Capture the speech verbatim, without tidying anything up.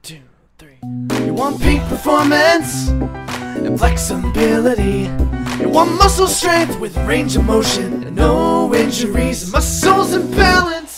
two, three. You want peak performance and flexibility. You want muscle strength with range of motion and no injuries. Muscles in balance